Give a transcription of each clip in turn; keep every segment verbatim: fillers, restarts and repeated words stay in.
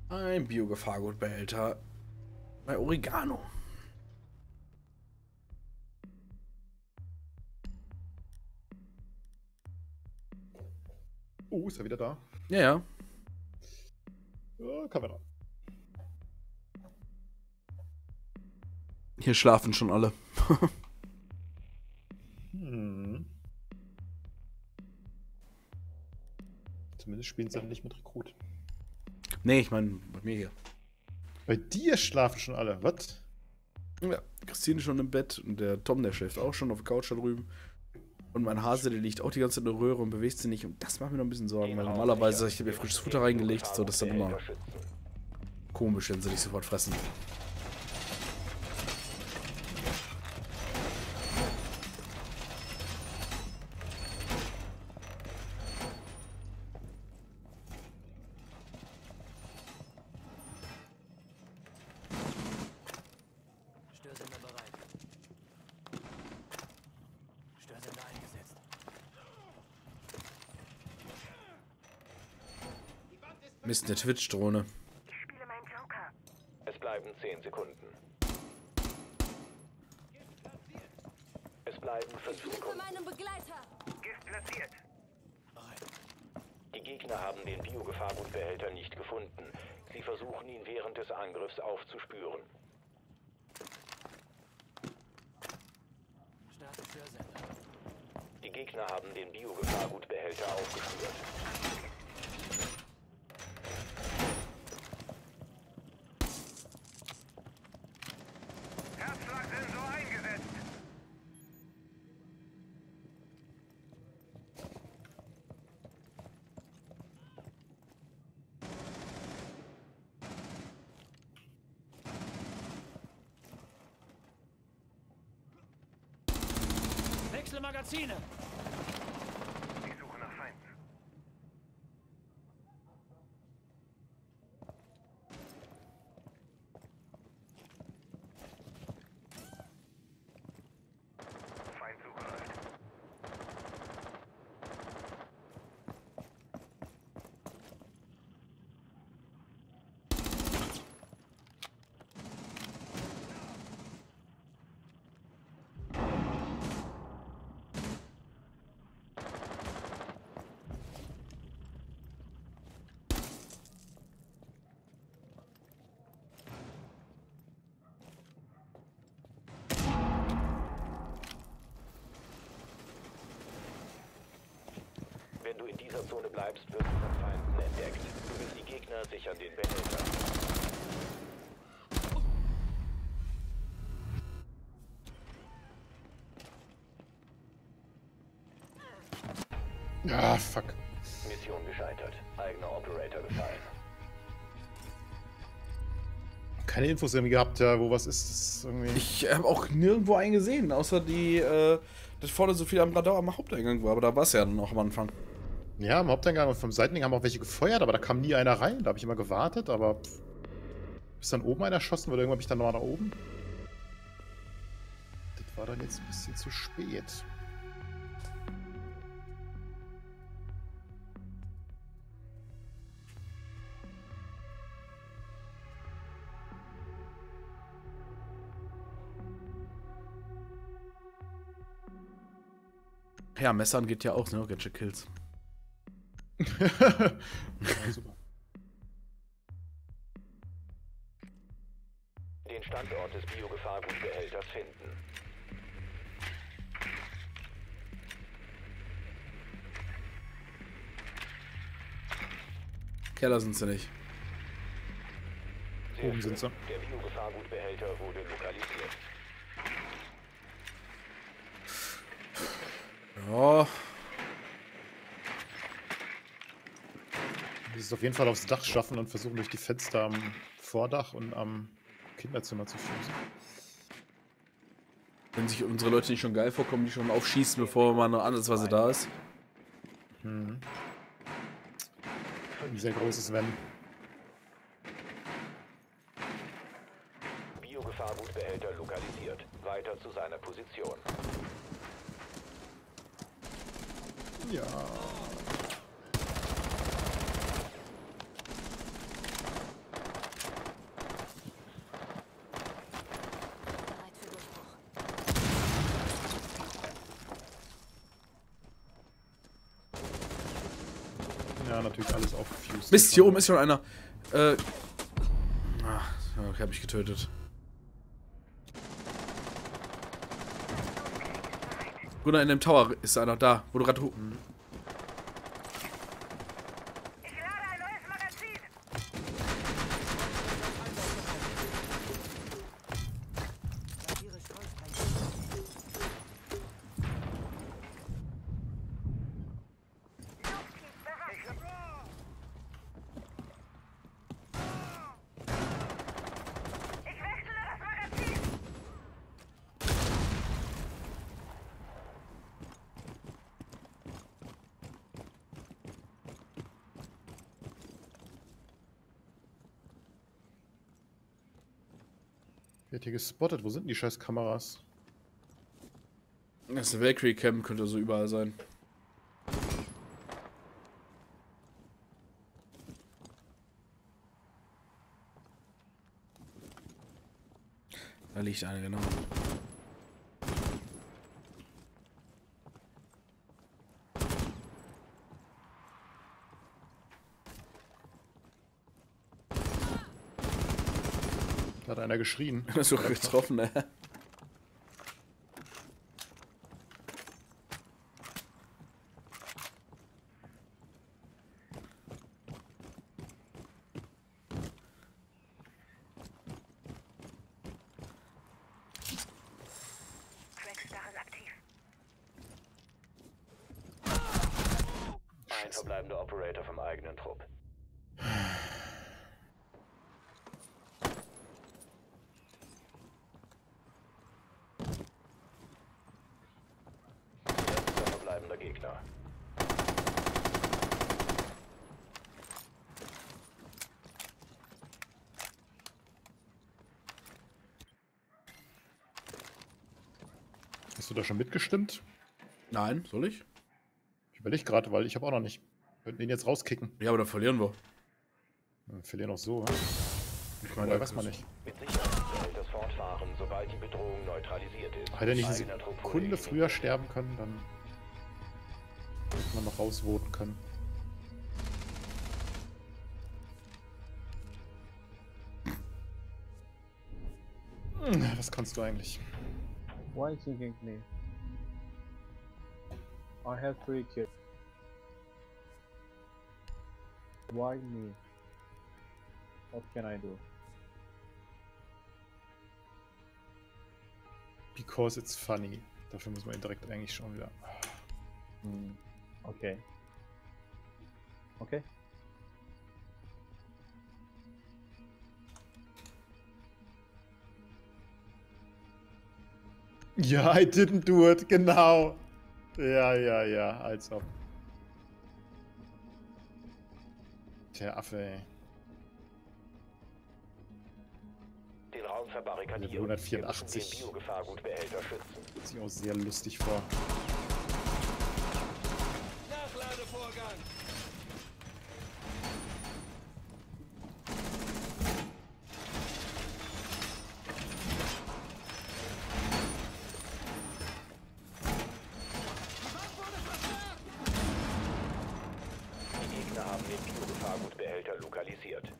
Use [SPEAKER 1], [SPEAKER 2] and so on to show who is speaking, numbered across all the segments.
[SPEAKER 1] Ein Biogefahrgutbehälter bei Oregano.
[SPEAKER 2] Oh, ist er wieder da?
[SPEAKER 1] Ja, ja.
[SPEAKER 2] Ja, Kamera.
[SPEAKER 1] Hier schlafen schon alle.
[SPEAKER 2] Hm. Zumindest spielen sie dann nicht mit Rekrut.
[SPEAKER 1] Nee, ich meine, bei mir hier.
[SPEAKER 2] Bei dir schlafen schon alle, was?
[SPEAKER 1] Ja, Christine ist schon im Bett und der Tom, der schläft auch schon auf der Couch da drüben. Und mein Hase, der liegt auch die ganze Zeit in der Röhre und bewegt sich nicht. Und das macht mir noch ein bisschen Sorgen, weil normalerweise, ich habe ja frisches Futter reingelegt, so das ist dann immer komisch, wenn sie dich sofort fressen.
[SPEAKER 3] Störsender bereit. Störsender eingesetzt.
[SPEAKER 1] Mist, eine Twitch-Drohne.
[SPEAKER 4] Ich spiele meinen Joker.
[SPEAKER 5] Es bleiben zehn Sekunden. Es bleiben fünf
[SPEAKER 6] Suche
[SPEAKER 5] Sekunden.
[SPEAKER 6] meinen Begleiter.
[SPEAKER 4] Gift platziert.
[SPEAKER 3] Bereit.
[SPEAKER 5] Die Gegner haben den Biogefahrgutbehälter nicht gefunden. Sie versuchen ihn während des Angriffs aufzuspüren.
[SPEAKER 3] Starte Störsender.
[SPEAKER 5] Die Gegner haben den Biogefahrgutbehälter aufgespürt.
[SPEAKER 4] Herzschlagsensor eingesetzt.
[SPEAKER 3] Wechsle Magazine.
[SPEAKER 4] Ich suche nach Feinden. Feind zugreift.
[SPEAKER 5] Wenn du in dieser Zone bleibst, wirst du von Feinden entdeckt. Du bist die Gegner sichern den Behälter.
[SPEAKER 2] Ah, fuck.
[SPEAKER 5] Mission gescheitert. Eigener Operator gefallen.
[SPEAKER 2] Keine Infos irgendwie gehabt, ja, wo was ist. Das ist irgendwie...
[SPEAKER 1] Ich habe auch nirgendwo einen gesehen, außer die, äh, dass vorne so viel am Radar am Haupteingang war. Aber da war es ja dann auch am Anfang.
[SPEAKER 2] Ja, im Haupteingang und vom Seitengang haben auch welche gefeuert, aber da kam nie einer rein. Da habe ich immer gewartet, aber... Pff. Ist dann oben einer erschossen, weil irgendwann bin ich dann nochmal nach oben. Das war dann jetzt ein bisschen zu spät.
[SPEAKER 1] Ja, Messern geht ja auch, ne? Gadget Kills.
[SPEAKER 2] Ja, super.
[SPEAKER 5] Den Standort des Biogefahrgutbehälters finden.
[SPEAKER 1] Keller sind sie nicht.
[SPEAKER 5] Sehr
[SPEAKER 2] Oben sind
[SPEAKER 5] schön.
[SPEAKER 2] sie.
[SPEAKER 5] Der Biogefahrgutbehälter wurde lokalisiert.
[SPEAKER 1] Ja.
[SPEAKER 2] Wir müssen es auf jeden Fall aufs Dach schaffen und versuchen durch die Fenster am Vordach und am Kinderzimmer zu schießen.
[SPEAKER 1] Wenn sich unsere Leute nicht schon geil vorkommen, die schon aufschießen, bevor man noch andersweise da ist.
[SPEAKER 2] Mhm. Ein sehr großes Wenn.
[SPEAKER 5] Biogefahrgutbehälter lokalisiert. Weiter zu seiner Position.
[SPEAKER 2] Ja. Ja, natürlich alles aufgefused.
[SPEAKER 1] Mist, hier oben ist schon einer. Äh. Ach, ich hab mich getötet. Gunnar, in dem Tower ist einer da, wo du gerade hoch.
[SPEAKER 2] Mhm.
[SPEAKER 4] Ich lade ein neues Magazin. Ich wechsle das Magazin.
[SPEAKER 2] Wird hier gespottet. Wo sind denn die scheiß Kameras?
[SPEAKER 1] Das ist eine Valkyrie Cam, könnte so überall sein. Da liegt eine, genau.
[SPEAKER 2] Da hat einer geschrien.
[SPEAKER 1] Das ist sogar getroffen, ne?
[SPEAKER 4] Trackstarren aktiv.
[SPEAKER 5] Ein verbleibender Operator vom eigenen Trupp. Letzter verbleibender Gegner.
[SPEAKER 2] Hast du da schon mitgestimmt?
[SPEAKER 1] Nein, soll ich?
[SPEAKER 2] Ich überlege gerade, weil ich habe auch noch nicht. Wir könnten ihn jetzt rauskicken.
[SPEAKER 1] Ja, aber dann verlieren wir.
[SPEAKER 2] Wir verlieren auch so.
[SPEAKER 1] Ich
[SPEAKER 2] Oder weiß man nicht.
[SPEAKER 5] Mit Sicherheit behält das Fortfahren, sobald die Bedrohung neutralisiert ist.
[SPEAKER 2] Hätte er nicht eine
[SPEAKER 5] Eigener Trupp wurde
[SPEAKER 2] Sekunde früher
[SPEAKER 5] eliminiert.
[SPEAKER 2] sterben können, dann hätte man noch rausvoten können. Hm, Was kannst du eigentlich?
[SPEAKER 6] Why thinking me? I have three kids. Why me? What can I do?
[SPEAKER 2] Because it's funny. Dafür muss man ihn direkt eigentlich schon wieder.
[SPEAKER 6] Hmm. Okay. Okay.
[SPEAKER 2] Ja, I didn't do it, genau. Ja, ja, ja, als ob. Der Affe, ey.
[SPEAKER 5] Den Raum verbarrikadieren.
[SPEAKER 2] hundertvierundachtzig.
[SPEAKER 5] Wir müssen den Biogefahrgutbehälter schützen.
[SPEAKER 2] Sieht sich auch sehr lustig vor.
[SPEAKER 3] Nachladevorgang.
[SPEAKER 5] Die Gegner haben den Biogefahrgutbehälter lokalisiert.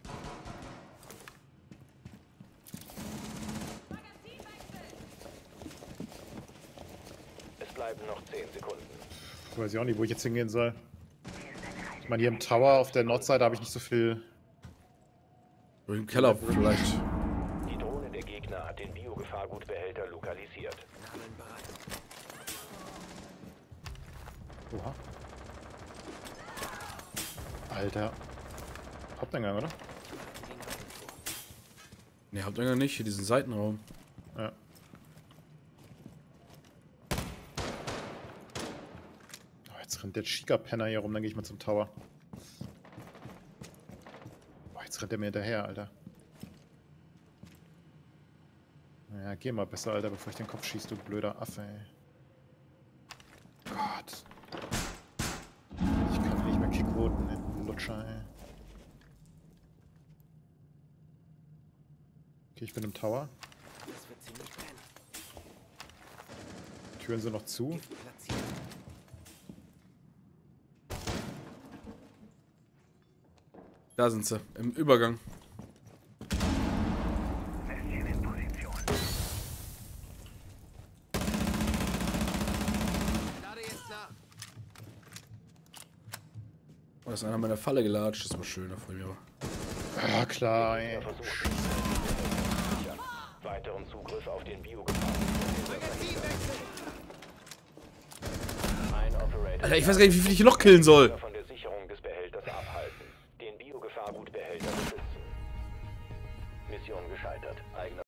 [SPEAKER 5] Es bleiben noch zehn Sekunden.
[SPEAKER 2] Ich weiß ja auch nicht, wo ich jetzt hingehen soll. Ich meine, hier im Tower auf der Nordseite habe ich nicht so viel.
[SPEAKER 1] Im Keller vielleicht.
[SPEAKER 5] Die Drohne der Gegner hat den Biogefahrgutbehälter lokalisiert.
[SPEAKER 3] Namen bereit.
[SPEAKER 2] Oha. Alter. Haupteingang, oder?
[SPEAKER 1] Ne, Haupteingang nicht, hier diesen Seitenraum.
[SPEAKER 2] Ja. Oh, jetzt rennt der Chica-Penner hier rum, dann gehe ich mal zum Tower. Oh, jetzt rennt er mir hinterher, Alter. Ja, geh mal besser, Alter, bevor ich den Kopf schieß, du blöder Affe, ey. Gott. Ich kann nicht mehr kickvoten, ey. Lutscher, ey. Okay, ich bin im Tower.
[SPEAKER 3] Das wird ziemlich brennen.
[SPEAKER 2] Türen sind noch zu.
[SPEAKER 3] Platziert.
[SPEAKER 1] Da sind sie, im Übergang. Oh, da ist einer meiner Falle gelatscht, das ist aber schöner von mir.
[SPEAKER 2] Ja, klar, ey.
[SPEAKER 5] Weiteren Zugriff auf den Biogefahr. Ein Operator
[SPEAKER 1] Alter, ich weiß gar nicht, wie viel ich noch killen soll.